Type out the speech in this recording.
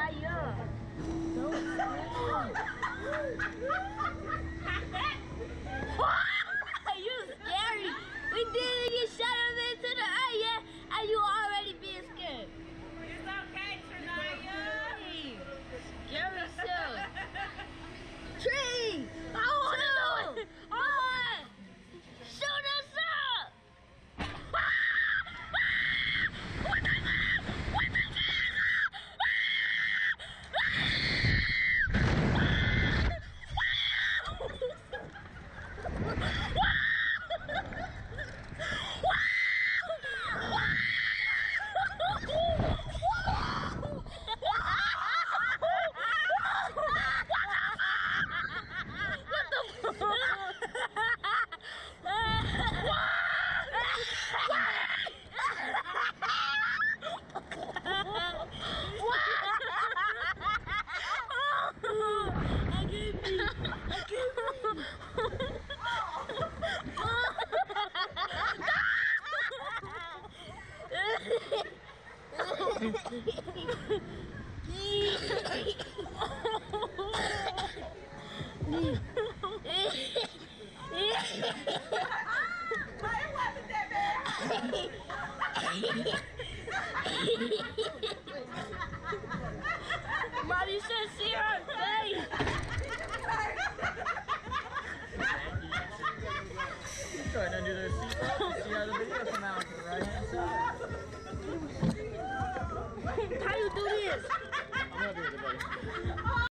fire. Don't you scary. We didn't get shot up into the eye yet, and you already being scared. It's okay, Trinaya. Scary still. Tree! I want to shoot us up! Why it wasn't that bad?